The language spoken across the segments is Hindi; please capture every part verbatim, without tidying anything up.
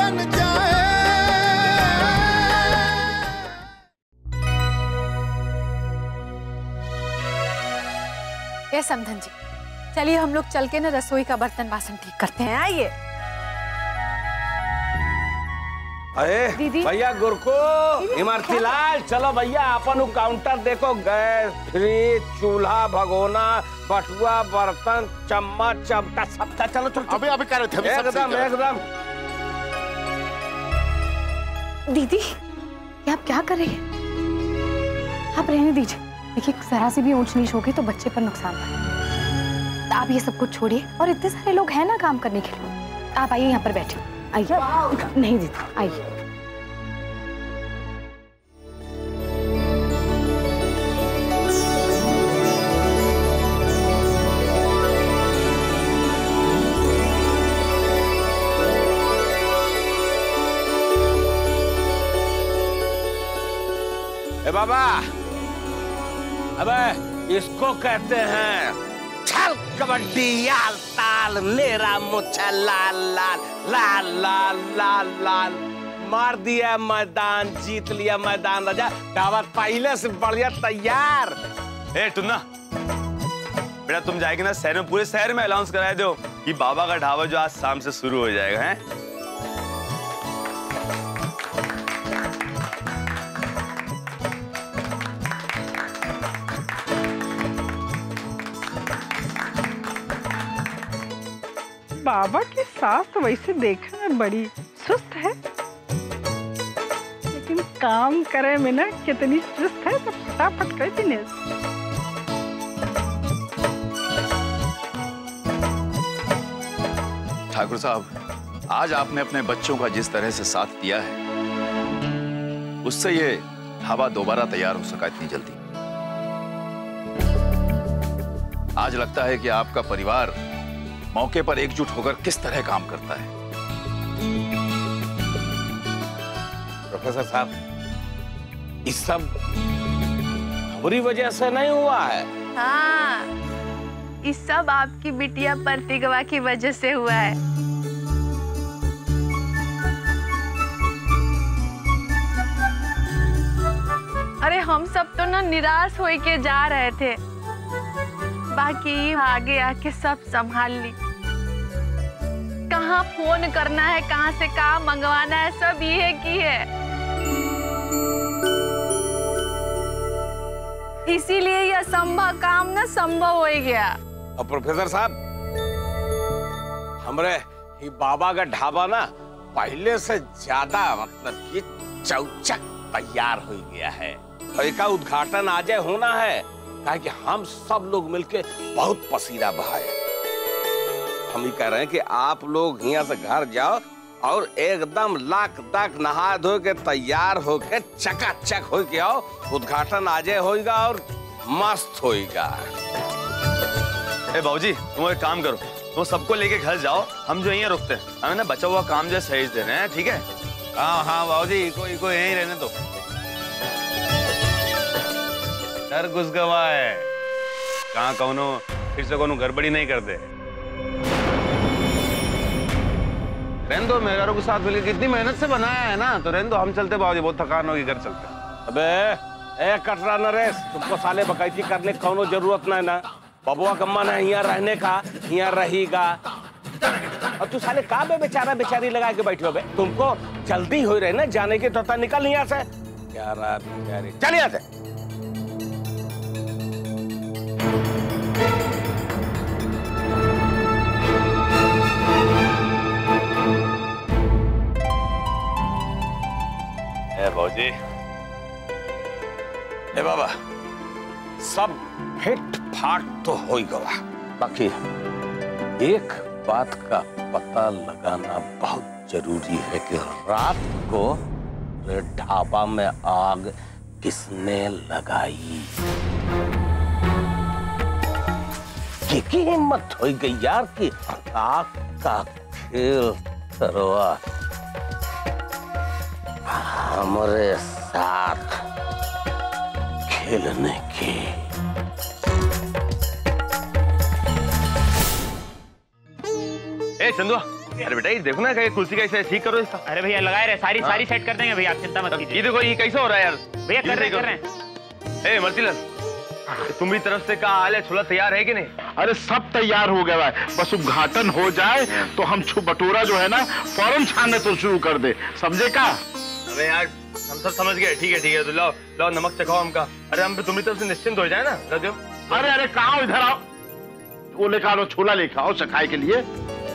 बन जाए। ये समधन जी, चलिए हम लोग चल के ना रसोई का बर्तन बासन ठीक करते हैं। आइए। अरे भैया गुरको, इमरती लाल, चलो भैया अपन काउंटर देखो। गैस, फ्रिज, चूल्हा, भगोना, बटुआ, बर्तन, चम्मच, चमटा, सबका चलो चलो। अभी अभी कर रहे थे, एकदम एकदम। दीदी, ये आप क्या कर रही हैं? आप रहने दीजिए। देखिए, जरा सी भी ऊंच नीच होगी तो बच्चे पर नुकसान है। तो आप ये सब कुछ छोड़िए, और इतने सारे लोग हैं ना काम करने के लिए। आप आइए, यहाँ पर बैठिए। आइए। नहीं दीदी, आइए। ए बाबा, अबे इसको कहते हैं छल कबड्डी याल ताल, मेरा मुच्छा लाल लाल लाल लाल लाल लाल। मार दिया मैदान, जीत लिया मैदान, राजा दावत पहले से बढ़िया तैयार। ए टुन्ना, बेटा तुम जाएगी ना शहर में, पूरे शहर में अनाउंस कराए दो कि बाबा का ढाबा जो आज शाम से शुरू हो जाएगा। है बाबा की सास तो वैसे देखने में बड़ी सुस्त है, लेकिन काम करे में ना कितनी चुस्त है, तो फटाफट कर दी। ठाकुर साहब, आज आपने अपने बच्चों का जिस तरह से साथ दिया है, उससे ये ढाबा दोबारा तैयार हो सका इतनी जल्दी। आज लगता है कि आपका परिवार मौके पर एकजुट होकर किस तरह काम करता है। प्रोफेसर साहब, इस सब बुरी वजह से नहीं हुआ है। हाँ, इस सब आपकी बिटिया प्रतिभा की वजह से हुआ है। अरे हम सब तो ना निराश हो के जा रहे थे, बाकी आगे आके सब संभाल ली। कहाँ फोन करना है, कहाँ से काम मंगवाना है, सब ये की है। इसीलिए यह असंभव काम ना संभव हो गया। और प्रोफेसर साहब, हमरे ही बाबा का ढाबा ना पहले से ज्यादा मतलब कि चौचक तैयार हो गया है। और इसका उद्घाटन आज होना है, कहा कि हम सब लोग मिलके बहुत पसीना बहाए। हम ये कह रहे हैं कि आप लोग यहाँ से घर जाओ और एकदम लाख दाख नहा धो के तैयार होके चकाचक हो के आओ। उद्घाटन आज होगा और मस्त होगा। ए बाबूजी, तुम एक काम करो, तुम सबको लेके घर जाओ, हम जो यहाँ रुकते हैं, हमें ना बचा हुआ काम जो सहेज दे रहे हैं, ठीक है? हाँ हाँ बाबूजी, कोई कोई यहीं रहने दो। डर घुस गवा है, कहाँ कौनो फिर से कोनो गड़बड़ी नहीं करते। रहने दो, मेहरारों के साथ मिलकर कितनी मेहनत से बनाया है ना, तो रहने दो, हम चलते बाबूजी, बहुत थकान होगी, घर चलते। अबे ए कटरा नरेश, तुमको साले बकैती करने कोनो जरूरत नहीं ना। बबुआ का मन है यहाँ रहने का, यहाँ रहेगा। और तू साले का बे बेचारा बेचारी लगा के बैठे हो बे? तुमको जल्दी हो रहे ना जाने की, तो निकल यहाँ से। क्या रात बेचारी, चल यहाँ से। बाबूजी, ए बाबा, सब फिट फाट तो हो ही गया, बाकी एक बात का पता लगाना बहुत जरूरी है कि रात को ढाबा में आग किसने लगाई। की हिम्मत हो गई यार कि आग का खेल करवा हमारे साथ खेलने की। ए चंदुआ, अरे बेटा ये देखो ना, कुर्सी कैसे ठीक करो इसका। अरे भैया लगाए रहे, सारी सारी सेट कर देंगे भैया, आप चिंता मत कीजिए। ये देखो ये कैसे हो रहा है यार भैया, कर रहे कर रहे हैं। ए मर्सीलस, तुम्हारी तरफ से क्या हाल है, छोला तैयार है कि नहीं? अरे सब तैयार हो गया है, बस उद्घाटन हो जाए तो हम छु बटोरा जो है ना फौरन छानने तो शुरू कर दे, समझे का? अरे यार हम सब समझ गए, ठीक है ठीक है, तो लाओ लाओ नमक चखाओ हमका। अरे हम तुम्हारी तरफ से निश्चिंत हो जाए ना, ला दो। अरे अरे कहाँ इधर आओ, वो लेकर आओ, छोला लेकर आओ चखाए के लिए।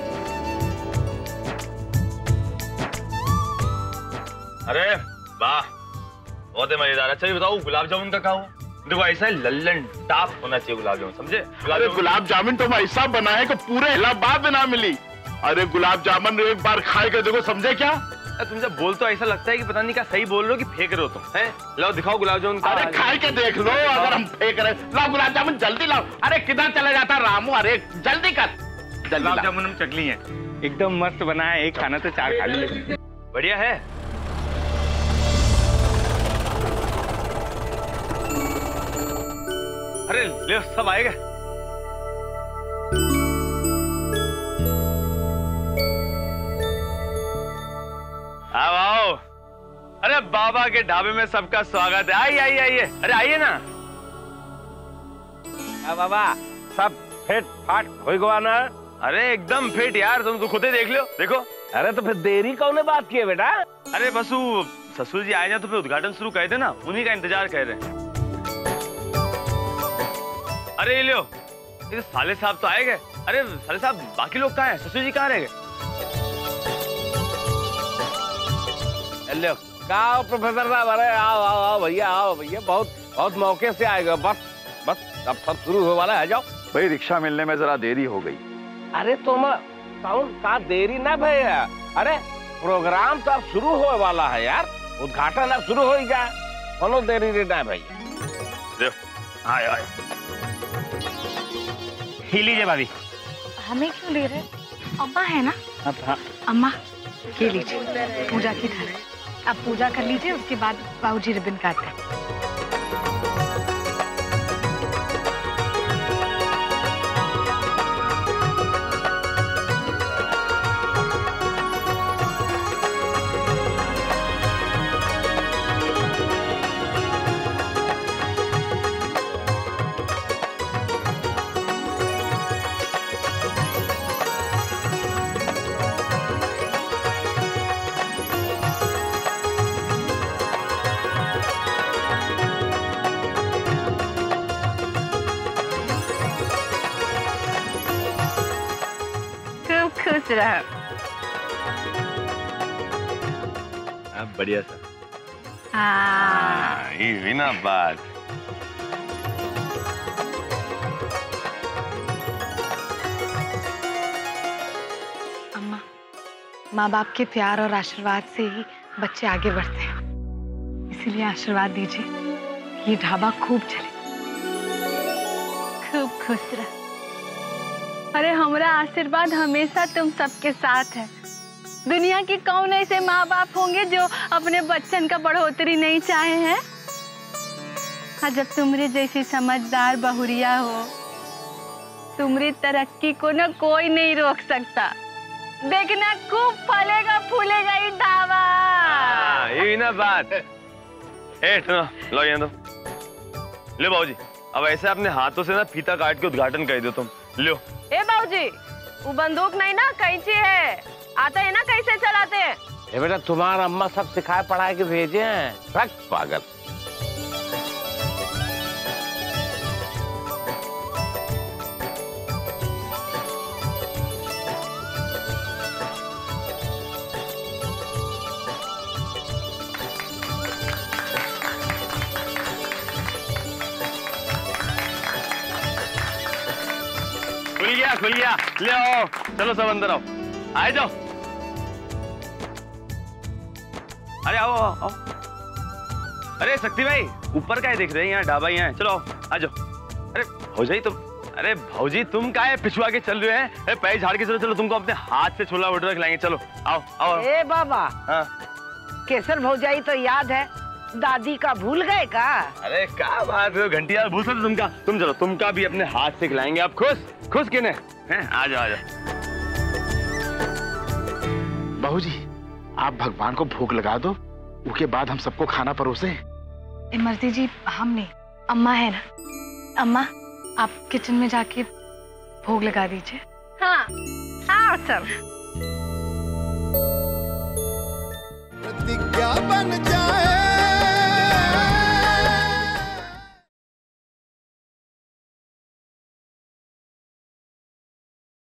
अरे वाह बहुत है मजेदार। अच्छा ये बताओ गुलाब जामुन का क्या हुआ? देखो ऐसा है लल्लन टाप होना चाहिए गुलाब जामुन, समझे? अरे गुलाब जामुन तो मैं ऐसा बनाए कि पूरे इलाहाबाद में ना मिली। अरे गुलाब जामुन एक बार खाए के देखो, समझे क्या? तुम जब बोल तो ऐसा लगता है कि पता नहीं क्या सही बोल रहे हो कि फेंक रहे हो तुम, हैं? लाओ दिखाओ गुलाब जामुन। अरे खाए के देख लो, अगर हम फेंक रहे, लाओ गुलाब जामुन जल्दी लाओ। अरे किधर चला जाता रामू, अरे जल्दी कर। गुलाब जामुन हम चकली है, एकदम मस्त बना है, एक खाना तो चार खा लिए। बढ़िया है। अरे ले सब आएगा। आओ आओ। अरे बाबा के ढाबे में सबका स्वागत है, आइए आइए आइए। अरे आइए ना। बाबा सब फिट फाट हो गया ना? अरे एकदम फिट यार, तुम तो खुद ही देख लो, देखो। अरे तो फिर देरी कौन बात की है बेटा? अरे बस वो ससुर जी आए ना तो फिर उद्घाटन शुरू कर दे ना, उन्हीं का इंतजार कर रहे हैं। अरे ये लो, ये साले साहब तो आए गए। अरे साले साहब बाकी लोग कहाँ हैं? ससुर जी कहाँ रह गए? लो आओ प्रोफेसर साहब, अरे आओ आओ आओ भैया, आओ भैया, बहुत बहुत मौके से आएगा। बस बस अब सब शुरू होने वाला है, जाओ। भाई रिक्शा मिलने में जरा देरी हो गई। अरे तुम कौन का देरी ना भैया, अरे प्रोग्राम तो अब शुरू होने वाला है यार, उद्घाटन अब शुरू हो ही गया, कोनो देरी नहीं ना भैया। आए आए ही लीजिए भाभी। हमें क्यों ले रहे? अम्मा है ना? अब हाँ। अम्मा ये लीजिए, पूजा की थाली, अब पूजा कर लीजिए, उसके बाद बाबूजी रिबन काटते हैं। खुश रहो। अब बढ़िया सा। हाँ ये हुई ना बात। अम्मा, माँ बाप के प्यार और आशीर्वाद से ही बच्चे आगे बढ़ते हैं, इसीलिए आशीर्वाद दीजिए ये ढाबा खूब चले। खूब खुश रह। अरे हमारा आशीर्वाद हमेशा तुम सबके साथ है। दुनिया की कौन ऐसे माँ बाप होंगे जो अपने बच्चन का बढ़ोतरी नहीं चाहे हैं? हाँ, जब तुम्हारे जैसी समझदार बहुरिया हो, तुम्हारी तरक्की को ना कोई नहीं रोक सकता। देखना खूब फलेगा फूलेगा ये ढाबा। ये ना बात। ए सुनो, लो ये दो। ले बाबूजी, अब ऐसे अपने हाथों से ना फीता काट के उद्घाटन कर दो तुम। लो। ए बाबूजी, वो बंदूक नहीं ना कैंची है, आता है ना कैसे चलाते हैं? ये बेटा तुम्हारा अम्मा सब सिखाए पढ़ाए के भेजे हैं, रख पागल। खुल गया खुल गया, ले आओ, चलो सब अंदर आओ, आए जाओ। अरे आओ आओ, आओ। अरे शक्ति भाई ऊपर का है देख रहे हैं, यहाँ ढाबा ही है, चलो आ जाओ। अरे भौजी तुम, अरे भौजी तुम का है पिछुआ के चल रहे हैं? अरे पैर झाड़ के चलो, चलो तुमको अपने हाथ से छोला भटूरा खिलाएंगे, चलो आओ आओ। ए बाबा, हाँ केसर भौजाई तो याद है, दादी का भूल गए का? अरे क्या बात है, घंटिया भूल सकते तुमका, तुम चलो तुमका भी अपने हाथ से खिलाएंगे। आप खुश खुश किने हैं? आ जाओ आ जाओ। भौजी, आप भगवान को भोग लगा दो, उसके बाद हम सबको खाना परोसे। इमरती जी हम नहीं, अम्मा है ना। अम्मा आप किचन में जाके भोग लगा दीजिए। हाँ हाँ सर। प्रतिज्ञा बन जाए